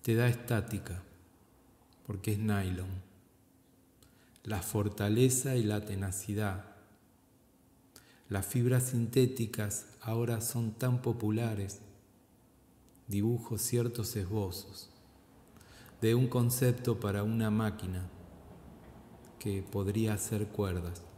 te da estática, porque es nylon. La fortaleza y la tenacidad. Las fibras sintéticas ahora son tan populares. Dibujo ciertos esbozos de un concepto para una máquina que podría hacer cuerdas.